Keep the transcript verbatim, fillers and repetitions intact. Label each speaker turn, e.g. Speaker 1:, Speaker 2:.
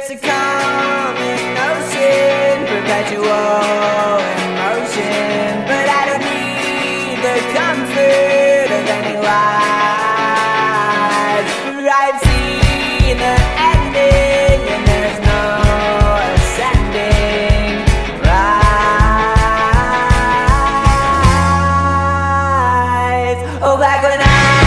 Speaker 1: it's a calming ocean, perpetual emotion. But I don't need the comfort of any lies. I've seen the ending and there's no ascending. Rise. Oh, back when I